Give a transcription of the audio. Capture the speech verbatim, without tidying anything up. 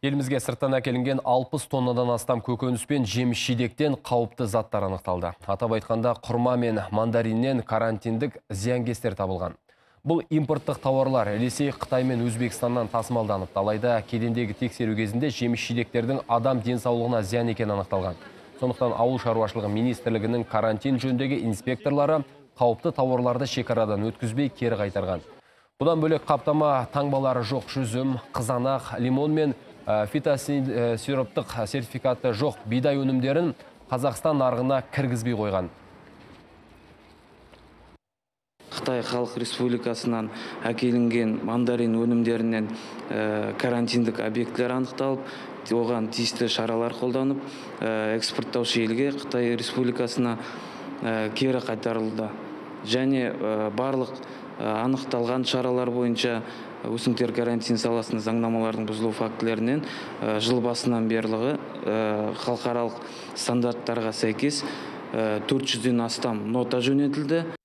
Елімізге сырттан әкелінген алпыс тоннадан астам көкөніс пен жеміс жидектен қауіпті заттар анықталды. Атап айтқанда құрма мен мандариннен карантиндік зиянкестер табылған. Бұл импорттық тауарлар Ресей, Қытай мен Өзбекстаннан тасымалданып, алайда кедендегі тексеру кезінде жеміс жидектердің адам денсаулығына зиян екені анықталған. Сондықтан ауыл шаруашылығы министрлігінің карантин жөніндегі инспекторлары қауіпті тауарларды шекарадан өткізбей кері қайтарған. Бұдан бөлек қаптама таңбалары жоқ жүзім, қызанақ, лимон мен фитосироптық сертификаты жоқ бидай өнімдерін Қазақстан нарығына кіргізбей қойған. Қытай Халық Республикасынан әкелінген мандарин өнімдерінен карантиндік объектілер анықталып, оған тиісті шаралар қолданып, экспорттаушы елге Қытай Республикасына кері қайтарылды. Және барлық анықталған шаралар бойынша өсімдіктер карантин саласында заңнамалардың бұзылу фактілерінен жыл басынан берлігі халықаралық стандарттарға сәйкес төрт жүзден астам нота жөнелтілді.